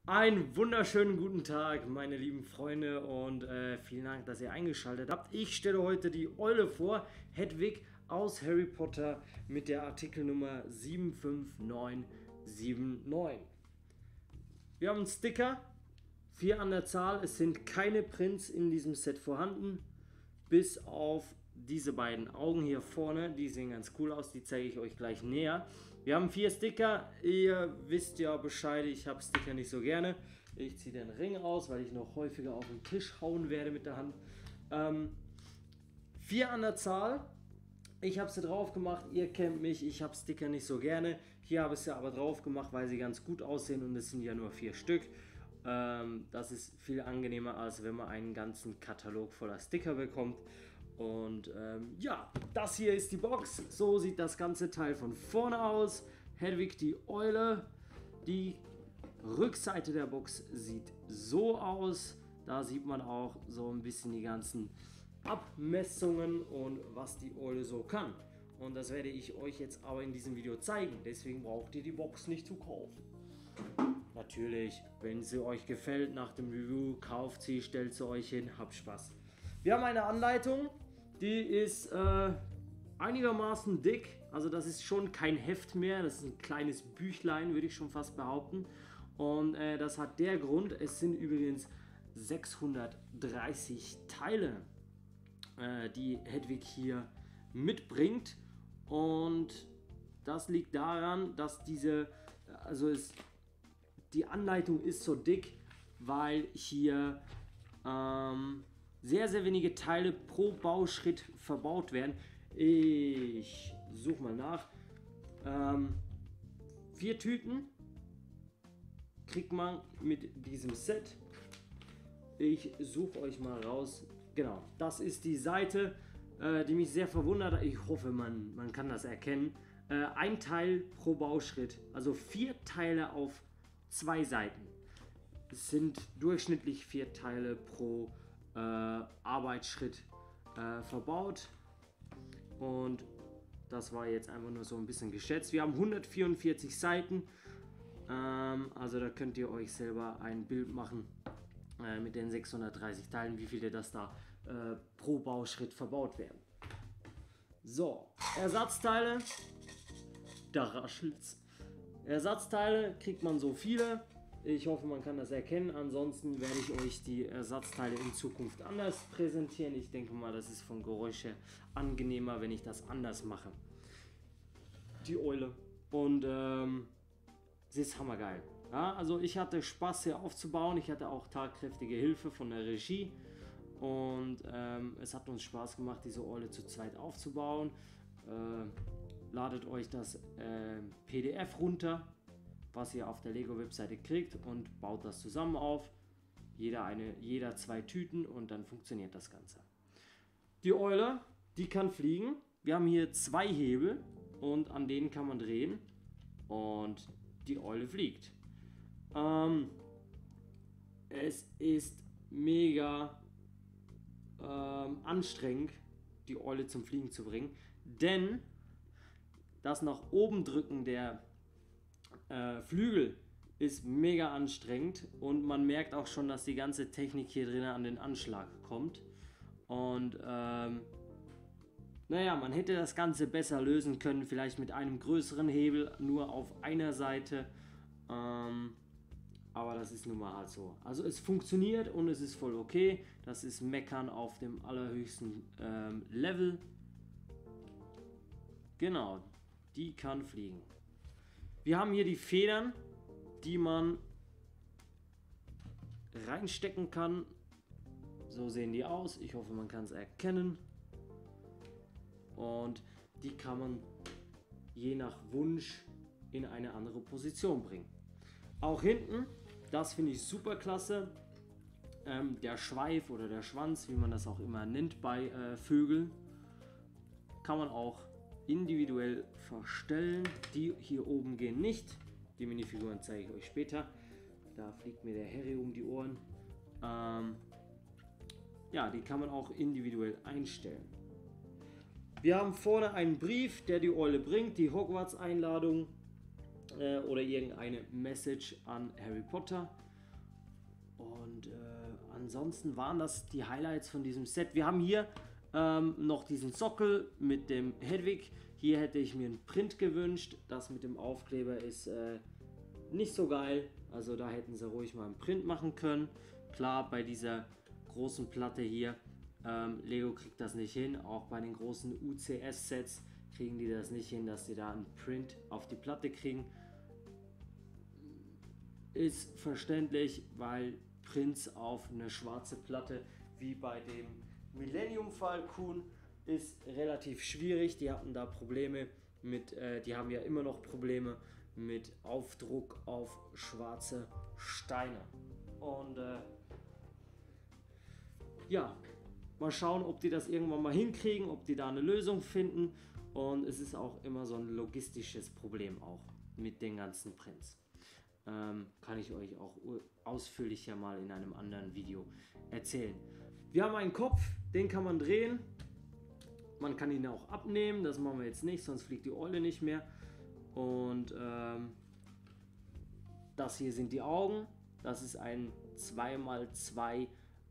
Einen wunderschönen guten Tag, meine lieben Freunde, und vielen Dank, dass ihr eingeschaltet habt. Ich stelle heute die Eule vor, Hedwig aus Harry Potter mit der Artikelnummer 75979. Wir haben einen Sticker, 4 an der Zahl. Es sind keine Prints in diesem Set vorhanden, bis auf diese beiden Augen hier vorne. Die sehen ganz cool aus, die zeige ich euch gleich näher. Wir haben 4 Sticker, ihr wisst ja Bescheid, ich habe Sticker nicht so gerne. Ich ziehe den Ring aus, weil ich noch häufiger auf den Tisch hauen werde mit der Hand. 4 an der Zahl. Ich habe sie drauf gemacht, ihr kennt mich, ich habe Sticker nicht so gerne. Hier habe ich sie aber drauf gemacht, weil sie ganz gut aussehen und es sind ja nur 4 Stück. Das ist viel angenehmer, als wenn man einen ganzen Katalog voller Sticker bekommt. Und ja, das hier ist die Box. So sieht das ganze Teil von vorne aus. Hedwig die Eule. Die Rückseite der Box sieht so aus. Da sieht man auch so ein bisschen die ganzen Abmessungen und was die Eule so kann. Und das werde ich euch jetzt aber in diesem Video zeigen. Deswegen braucht ihr die Box nicht zu kaufen. Natürlich, wenn sie euch gefällt nach dem Review, kauft sie, stellt sie euch hin, habt Spaß. Wir haben eine Anleitung, die ist einigermaßen dick, also das ist schon kein Heft mehr, das ist ein kleines Büchlein, würde ich schon fast behaupten. Und das hat der Grund, es sind übrigens 630 Teile, die Hedwig hier mitbringt. Und das liegt daran, dass die Anleitung ist so dick, weil hier sehr, sehr wenige Teile pro Bauschritt verbaut werden. Ich suche mal nach. 4 Tüten kriegt man mit diesem Set. Ich suche euch mal raus. Genau, das ist die Seite, die mich sehr verwundert hat. Ich hoffe, man kann das erkennen. Ein Teil pro Bauschritt, also 4 Teile auf 2 Seiten. Es sind durchschnittlich 4 Teile pro Arbeitsschritt verbaut. Und das war jetzt einfach nur so ein bisschen geschätzt. Wir haben 144 Seiten. Also da könnt ihr euch selber ein Bild machen mit den 630 Teilen, wie viele das da pro Bauschritt verbaut werden. So, Ersatzteile. Da raschelt's. Ersatzteile kriegt man so viele. Ich hoffe, man kann das erkennen. Ansonsten werde ich euch die Ersatzteile in Zukunft anders präsentieren. Ich denke mal, das ist vom Geräusch her angenehmer, wenn ich das anders mache. Die Eule. Und sie ist hammergeil. Ja, also ich hatte Spaß hier aufzubauen. Ich hatte auch tatkräftige Hilfe von der Regie. Und es hat uns Spaß gemacht, diese Eule zu zweit aufzubauen. Ladet euch das PDF runter, was ihr auf der Lego-Webseite kriegt, und baut das zusammen auf. Jeder 2 Tüten, und dann funktioniert das Ganze. Die Eule, die kann fliegen. Wir haben hier 2 Hebel und an denen kann man drehen und die Eule fliegt. Es ist mega anstrengend, die Eule zum Fliegen zu bringen, denn das nach oben drücken der Flügel ist mega anstrengend, und man merkt auch schon, dass die ganze Technik hier drin an den Anschlag kommt. Und naja, man hätte das Ganze besser lösen können, vielleicht mit einem größeren Hebel nur auf einer Seite, aber das ist nun mal halt so. Also es funktioniert und es ist voll okay. Das ist Meckern auf dem allerhöchsten Level. Genau, die kann fliegen. Wir haben hier die Federn, die man reinstecken kann. So sehen die aus. Ich hoffe, man kann es erkennen. Und die kann man je nach Wunsch in eine andere Position bringen. Auch hinten, das finde ich super klasse. Der Schweif oder der Schwanz, wie man das auch immer nennt bei Vögeln, kann man auch individuell verstellen. Die hier oben gehen nicht. Die Minifiguren zeige ich euch später. Da fliegt mir der Harry um die Ohren. Ja, die kann man auch individuell einstellen. Wir haben vorne einen Brief, der die Eule bringt, die Hogwarts-Einladung oder irgendeine Message an Harry Potter. Und ansonsten waren das die Highlights von diesem Set. Wir haben hier noch diesen Sockel mit dem Hedwig. Hier hätte ich mir einen Print gewünscht. Das mit dem Aufkleber ist nicht so geil. Also da hätten sie ruhig mal einen Print machen können. Klar, bei dieser großen Platte hier, Lego kriegt das nicht hin. Auch bei den großen UCS-Sets kriegen die das nicht hin, dass sie da einen Print auf die Platte kriegen. Ist verständlich, weil Prints auf eine schwarze Platte wie bei dem Millennium Falcon ist relativ schwierig. Die hatten da Probleme mit, die haben ja immer noch Probleme mit Aufdruck auf schwarze Steine. Und ja, mal schauen, ob die das irgendwann mal hinkriegen, ob die da eine Lösung finden. Und es ist auch immer so ein logistisches Problem auch mit den ganzen Prints. Kann ich euch auch ausführlicher mal in einem anderen Video erzählen. Wir haben einen Kopf, den kann man drehen. Man kann ihn auch abnehmen, das machen wir jetzt nicht, sonst fliegt die Eule nicht mehr. Und das hier sind die Augen. Das ist ein 2x2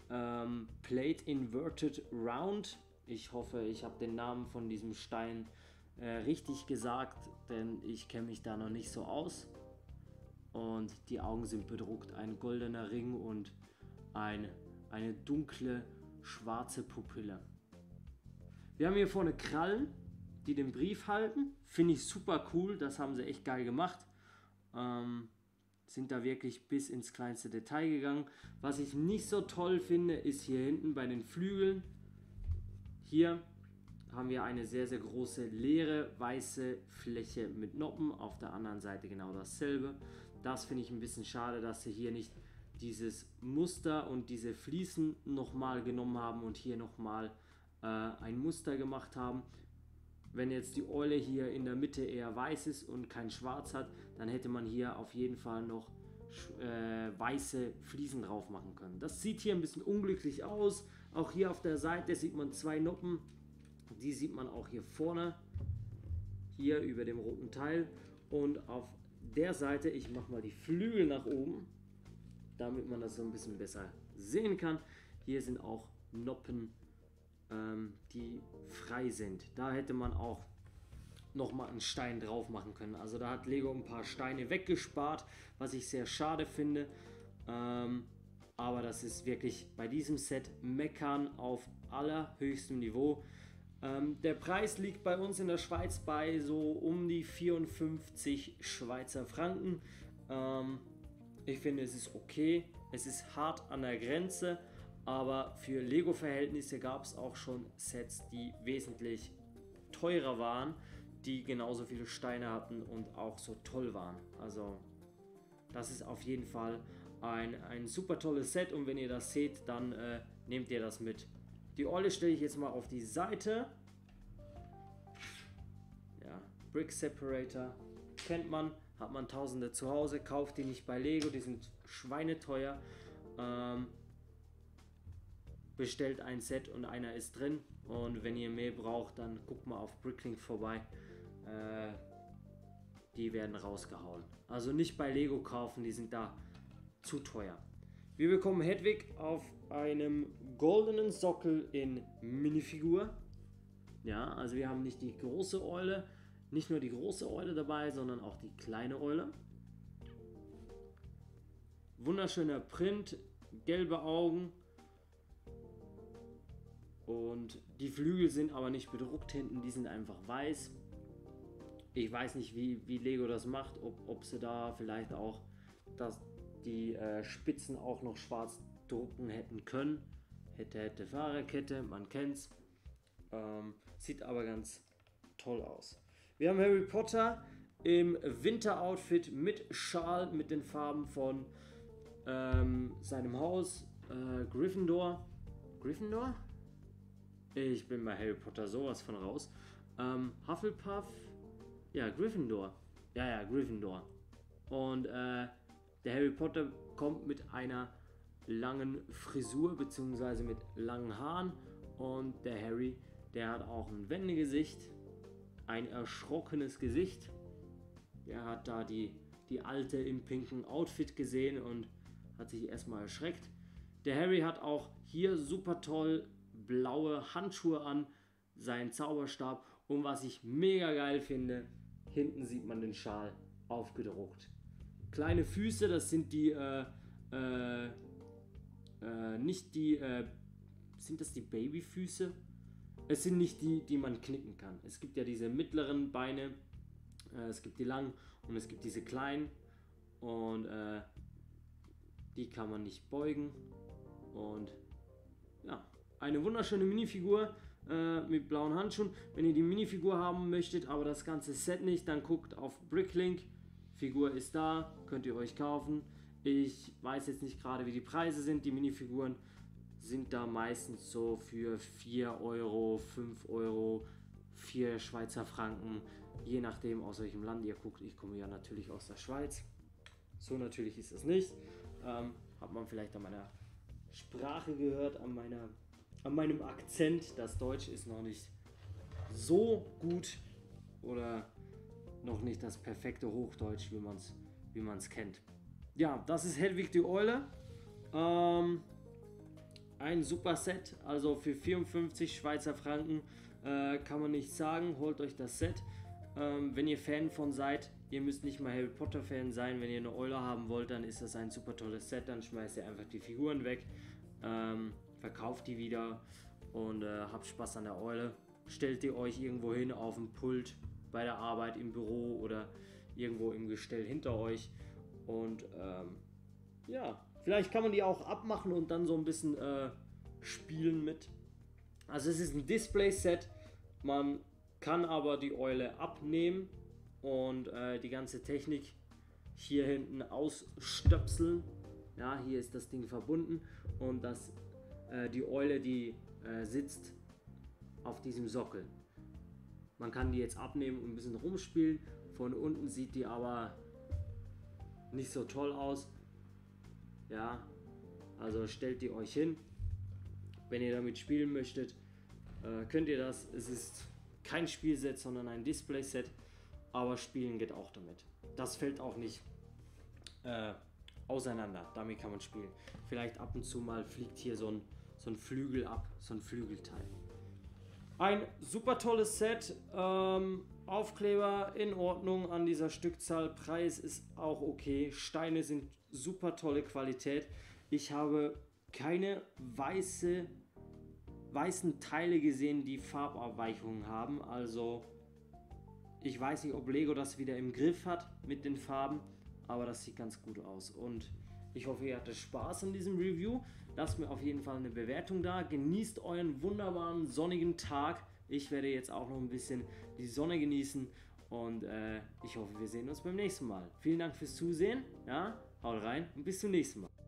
Plate Inverted Round. Ich hoffe, ich habe den Namen von diesem Stein richtig gesagt, denn ich kenne mich da noch nicht so aus. Und die Augen sind bedruckt, ein goldener Ring und eine dunkle schwarze Pupille. Wir haben hier vorne Krallen, die den Brief halten. Finde ich super cool, das haben sie echt geil gemacht. Sind da wirklich bis ins kleinste Detail gegangen. Was ich nicht so toll finde, ist hier hinten bei den Flügeln. Hier haben wir eine sehr, sehr große leere weiße Fläche mit Noppen. Auf der anderen Seite genau dasselbe. Das finde ich ein bisschen schade, dass sie hier nicht dieses Muster und diese Fliesen nochmal genommen haben und hier nochmal ein Muster gemacht haben. Wenn jetzt die Eule hier in der Mitte eher weiß ist und kein Schwarz hat, dann hätte man hier auf jeden Fall noch weiße Fliesen drauf machen können. Das sieht hier ein bisschen unglücklich aus. Auch hier auf der Seite sieht man zwei Noppen. Die sieht man auch hier vorne, hier über dem roten Teil. Und auf der Seite, ich mache mal die Flügel nach oben, damit man das so ein bisschen besser sehen kann. Hier sind auch Noppen, die frei sind. Da hätte man auch nochmal einen Stein drauf machen können. Also da hat Lego ein paar Steine weggespart, was ich sehr schade finde. Aber das ist wirklich bei diesem Set Meckern auf allerhöchstem Niveau. Der Preis liegt bei uns in der Schweiz bei so um die 54 Schweizer Franken. Ich finde, es ist okay. Es ist hart an der Grenze, aber für Lego-Verhältnisse gab es auch schon Sets, die wesentlich teurer waren, die genauso viele Steine hatten und auch so toll waren. Also das ist auf jeden Fall ein super tolles Set und wenn ihr das seht, dann nehmt ihr das mit. Die Eule stelle ich jetzt mal auf die Seite. Ja, Brick Separator kennt man, hat man tausende zu Hause, kauft die nicht bei Lego, die sind schweineteuer. Bestellt ein Set und einer ist drin und wenn ihr mehr braucht, dann guckt mal auf Bricklink vorbei. Die werden rausgehauen. Also nicht bei Lego kaufen, die sind da zu teuer. Wir bekommen Hedwig auf einem goldenen Sockel in Minifigur. Ja, also wir haben nicht die große Eule, nicht nur die große Eule dabei, sondern auch die kleine Eule. Wunderschöner Print, gelbe Augen. Und die Flügel sind aber nicht bedruckt hinten, die sind einfach weiß. Ich weiß nicht, wie Lego das macht, ob sie da vielleicht auch die Spitzen auch noch schwarz drucken hätten können. Hätte Fahrerkette, man kennt's. Sieht aber ganz toll aus. Wir haben Harry Potter im Winteroutfit mit Schal mit den Farben von seinem Haus Gryffindor. Gryffindor? Ich bin bei Harry Potter sowas von raus. Hufflepuff. Ja, Gryffindor. Ja, Gryffindor. Und der Harry Potter kommt mit einer langen Frisur bzw. mit langen Haaren und der Harry, der hat auch ein Wendegesicht, ein erschrockenes Gesicht. Der hat da die Alte im pinken Outfit gesehen und hat sich erstmal erschreckt. Der Harry hat auch hier super toll blaue Handschuhe an, seinen Zauberstab und was ich mega geil finde, hinten sieht man den Schal aufgedruckt. Kleine Füße, das sind die, nicht die, sind das die Babyfüße? Es sind nicht die, die man knicken kann. Es gibt ja diese mittleren Beine, es gibt die langen und es gibt diese kleinen und die kann man nicht beugen. Und ja, eine wunderschöne Minifigur mit blauen Handschuhen. Wenn ihr die Minifigur haben möchtet, aber das ganze Set nicht, dann guckt auf Bricklink. Figur ist da, könnt ihr euch kaufen. Ich weiß jetzt nicht gerade, wie die Preise sind. Die Minifiguren sind da meistens so für 4 Euro, 5 Euro, 4 Schweizer Franken, je nachdem aus welchem Land ihr guckt. Ich komme ja natürlich aus der Schweiz. So natürlich ist es nicht. Hat man vielleicht an meiner Sprache gehört, an meinem Akzent. Das Deutsch ist noch nicht so gut oder noch nicht das perfekte Hochdeutsch, wie man's kennt. Ja, das ist Hedwig die Eule. Ein super Set, also für 54 Schweizer Franken kann man nicht sagen. Holt euch das Set. Wenn ihr Fan von seid, ihr müsst nicht mal Harry Potter Fan sein. Wenn ihr eine Eule haben wollt, dann ist das ein super tolles Set. Dann schmeißt ihr einfach die Figuren weg, verkauft die wieder und habt Spaß an der Eule. Stellt ihr euch irgendwo hin auf dem Pult bei der Arbeit, im Büro oder irgendwo im Gestell hinter euch und ja, vielleicht kann man die auch abmachen und dann so ein bisschen spielen mit. Also es ist ein Display-Set, man kann aber die Eule abnehmen und die ganze Technik hier hinten ausstöpseln. Ja, hier ist das Ding verbunden und die Eule, die sitzt auf diesem Sockel. Man kann die jetzt abnehmen und ein bisschen rumspielen. Von unten sieht die aber nicht so toll aus. Ja, also stellt die euch hin. Wenn ihr damit spielen möchtet, könnt ihr das. Es ist kein Spielset, sondern ein Display-Set. Aber spielen geht auch damit. Das fällt auch nicht auseinander. Damit kann man spielen. Vielleicht ab und zu mal fliegt hier so ein Flügel ab, so ein Flügelteil. Ein super tolles Set, Aufkleber in Ordnung an dieser Stückzahl, Preis ist auch okay, Steine sind super tolle Qualität. Ich habe keine weißen Teile gesehen, die Farbabweichungen haben, also ich weiß nicht, ob Lego das wieder im Griff hat mit den Farben, aber das sieht ganz gut aus und ich hoffe, ihr hattet Spaß an diesem Review. Lasst mir auf jeden Fall eine Bewertung da. Genießt euren wunderbaren sonnigen Tag. Ich werde jetzt auch noch ein bisschen die Sonne genießen und ich hoffe, wir sehen uns beim nächsten Mal. Vielen Dank fürs Zusehen. Ja, haut rein und bis zum nächsten Mal.